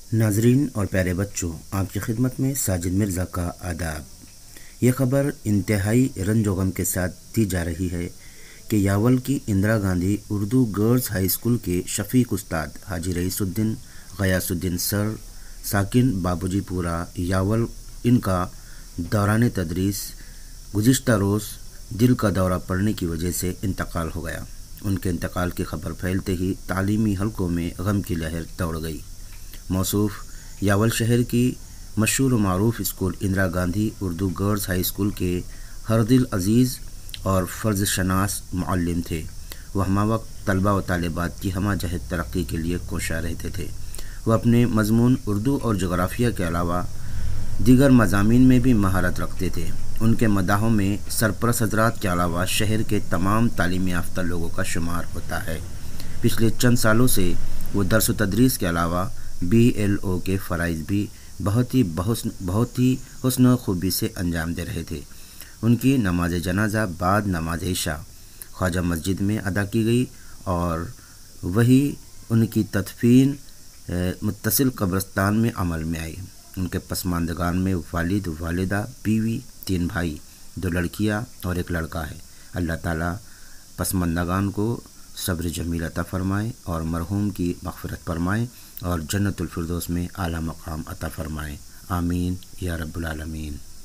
ناظرین اور پیارے بچوں، آپ کی خدمت میں ساجد مرزا کا آداب۔ یہ خبر انتہائی رنج و غم کے ساتھ دی جا رہی ہے کہ یاول کی Indira Gandhi Urdu girls high school کے شفیق استاد حاجی رئیس الدین غیاث الدین سر ساکن بابوجی پورہ یاول، ان کا دوران تدریس گزشتہ روز دل کا دورہ پڑنے کی وجہ سے انتقال ہو گیا۔ ان کے انتقال کی خبر پھیلتے ہی تعلیمی حلقوں میں غم کی لہر دوڑ گئی۔ موصوف یاول شہر کی مشہور و معروف school Indira Gandhi Urdu girls high school کے ہردل عزیز اور فرض شناس معلم تھے۔ وہ ہمہ وقت طلبہ و طالبات کی ہمہ جہت ترقی کے لیے کوشاں رہتے تھے۔ وہ اپنے مضمون اردو اور جغرافیہ کے علاوہ دیگر مضامین میں بھی مہارت رکھتے تھے۔ ان کے مداحوں میں سرپرست حضرات کے علاوہ شہر کے تمام تعلیم یافتہ لوگوں کا شمار ہوتا ہے۔ پچھلے چند سالوں سے وہ درس و تدریس کے علاوہ BLO کے فرائض بھی بہت ہی حسن و خوبی سے انجام دے رہے تھے۔ ان کی نماز جنازہ بعد نماز عشاء خواجہ مسجد میں ادا کی گئی اور وہی ان کی تدفین متصل قبرستان میں عمل میں آئی۔ ان کے پسماندگان میں والد، والدہ، بیوی، 3 بھائی، 2 لڑکیاں اور 1 لڑکا ہے۔ اللہ تعالیٰ پسماندگان کو صبر جمیل عطا فرمائے اور مرحوم کی مغفرت فرمائے اور جنت الفردوس میں اعلیٰ مقام عطا فرمائے۔ آمین یا رب العالمین۔